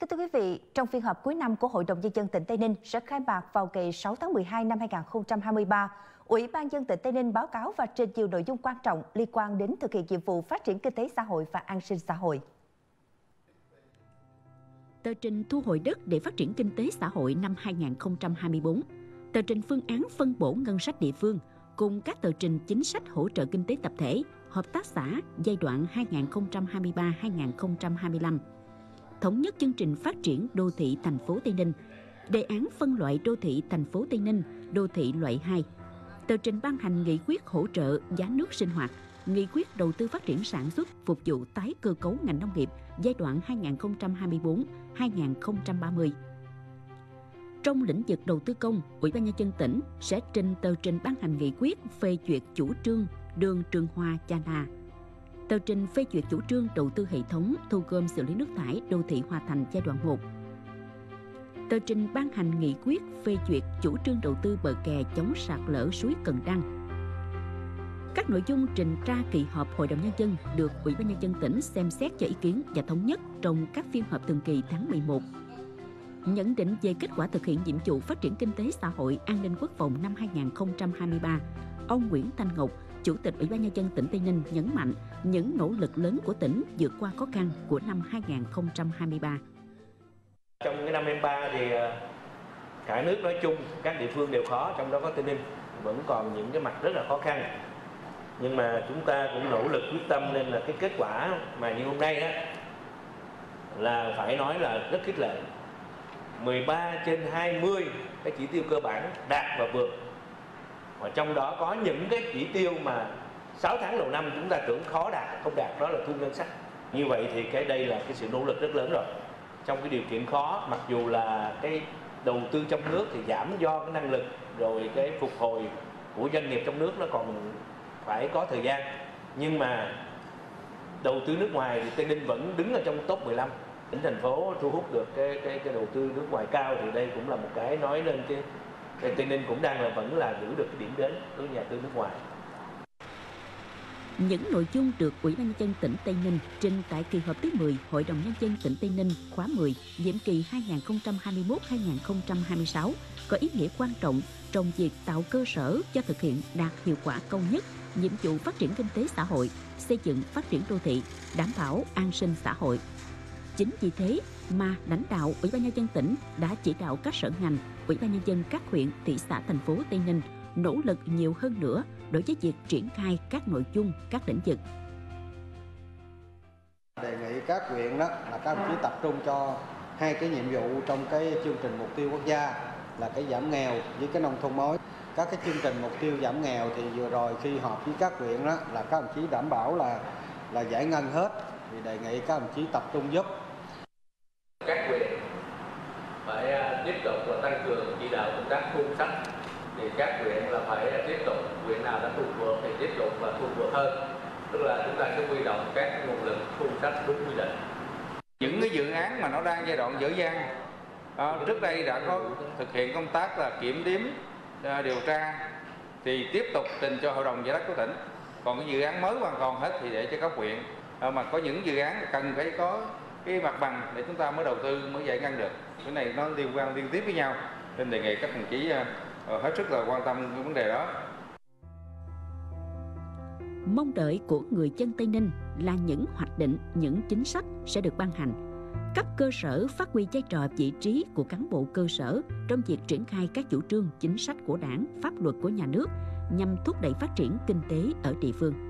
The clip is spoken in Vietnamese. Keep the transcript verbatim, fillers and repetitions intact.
Kính thưa quý vị, trong phiên họp cuối năm của Hội đồng Nhân dân tỉnh Tây Ninh sẽ khai mạc vào ngày sáu tháng mười hai năm hai nghìn không trăm hai mươi ba, Ủy ban nhân dân tỉnh Tây Ninh báo cáo và trình nhiều nội dung quan trọng liên quan đến thực hiện nhiệm vụ phát triển kinh tế xã hội và an sinh xã hội. Tờ trình thu hồi đất để phát triển kinh tế xã hội năm hai nghìn không trăm hai mươi tư, tờ trình phương án phân bổ ngân sách địa phương cùng các tờ trình chính sách hỗ trợ kinh tế tập thể, hợp tác xã giai đoạn hai nghìn không trăm hai mươi ba đến hai nghìn không trăm hai mươi lăm. Thống nhất chương trình phát triển đô thị thành phố Tây Ninh, đề án phân loại đô thị thành phố Tây Ninh, đô thị loại hai, tờ trình ban hành nghị quyết hỗ trợ giá nước sinh hoạt, nghị quyết đầu tư phát triển sản xuất phục vụ tái cơ cấu ngành nông nghiệp giai đoạn hai nghìn không trăm hai mươi tư đến hai nghìn không trăm ba mươi. Trong lĩnh vực đầu tư công, Ủy ban nhân dân tỉnh sẽ trình tờ trình ban hành nghị quyết phê duyệt chủ trương đường Trường Hoa Cha La, tờ trình phê duyệt chủ trương đầu tư hệ thống thu gom xử lý nước thải đô thị Hòa Thành giai đoạn một, tờ trình ban hành nghị quyết phê duyệt chủ trương đầu tư bờ kè chống sạt lở suối Cần Đăng. Các nội dung trình ra kỳ họp Hội đồng Nhân dân được Ủy ban nhân dân tỉnh xem xét cho ý kiến và thống nhất trong các phiên họp thường kỳ tháng mười một. Nhận định về kết quả thực hiện nhiệm vụ phát triển kinh tế xã hội, an ninh quốc phòng năm hai nghìn không trăm hai mươi ba, ông Nguyễn Thanh Ngọc, Chủ tịch Ủy ban nhân dân tỉnh Tây Ninh nhấn mạnh những nỗ lực lớn của tỉnh vượt qua khó khăn của năm hai nghìn không trăm hai mươi ba. Trong cái năm hai nghìn không trăm hai mươi ba thì cả nước nói chung, các địa phương đều khó, trong đó có Tây Ninh vẫn còn những cái mặt rất là khó khăn. Nhưng mà chúng ta cũng nỗ lực quyết tâm, nên là cái kết quả mà như hôm nay đó là phải nói là rất khích lệ. mười ba trên hai mươi cái chỉ tiêu cơ bản đạt và vượt. Và trong đó có những cái chỉ tiêu mà sáu tháng đầu năm chúng ta tưởng khó đạt, không đạt, đó là thu ngân sách. Như vậy thì cái đây là cái sự nỗ lực rất lớn rồi. Trong cái điều kiện khó, mặc dù là cái đầu tư trong nước thì giảm do cái năng lực, rồi cái phục hồi của doanh nghiệp trong nước nó còn phải có thời gian. Nhưng mà đầu tư nước ngoài thì Tây Ninh vẫn đứng ở trong top mười lăm. Tỉnh thành phố thu hút được cái cái cái đầu tư nước ngoài cao thì đây cũng là một cái nói lên cái, cái Tây Ninh cũng đang là vẫn là giữ được cái điểm đến đối với nhà đầu tư nước ngoài. Những nội dung được Ủy ban nhân dân tỉnh Tây Ninh trình tại kỳ họp thứ mười Hội đồng Nhân dân tỉnh Tây Ninh khóa mười, nhiệm kỳ hai nghìn không trăm hai mươi mốt đến hai nghìn không trăm hai mươi sáu có ý nghĩa quan trọng trong việc tạo cơ sở cho thực hiện đạt hiệu quả cao nhất nhiệm vụ phát triển kinh tế xã hội, xây dựng phát triển đô thị, đảm bảo an sinh xã hội. Chính vì thế mà lãnh đạo Ủy ban nhân dân tỉnh đã chỉ đạo các sở ngành, Ủy ban nhân dân các huyện, thị xã, thành phố Tây Ninh nỗ lực nhiều hơn nữa đối với việc triển khai các nội dung, các lĩnh vực. Đề nghị các huyện đó là các đồng chí tập trung cho hai cái nhiệm vụ trong cái chương trình mục tiêu quốc gia là cái giảm nghèo với cái nông thôn mới. Các cái chương trình mục tiêu giảm nghèo thì vừa rồi khi họp với các huyện đó là các đồng chí đảm bảo là là giải ngân hết, thì đề nghị các đồng chí tập trung giúp. Các huyện phải tiếp tục và tăng cường chỉ đạo công tác thu sách, thì các huyện là phải tiếp tục, huyện nào đã thu vượt thì tiếp tục và thu vượt hơn, tức là chúng ta sẽ huy động các nguồn lực thu sách đúng quy định. Những cái dự án mà nó đang giai đoạn dở dang, à, trước đây đã có thực hiện công tác là kiểm đếm, à, điều tra thì tiếp tục trình cho Hội đồng Giá đất của tỉnh. Còn cái dự án mới hoàn toàn hết thì để cho các huyện, à, mà có những dự án cần phải có cái mặt bằng để chúng ta mới đầu tư, mới giải ngân được. Cái này nó liên quan liên tiếp với nhau, nên đề nghị các đồng chí uh, hết sức là quan tâm cái vấn đề đó. Mong đợi của người dân Tây Ninh là những hoạch định, những chính sách sẽ được ban hành, cấp cơ sở phát huy vai trò vị trí của cán bộ cơ sở trong việc triển khai các chủ trương, chính sách của Đảng, pháp luật của nhà nước nhằm thúc đẩy phát triển kinh tế ở địa phương.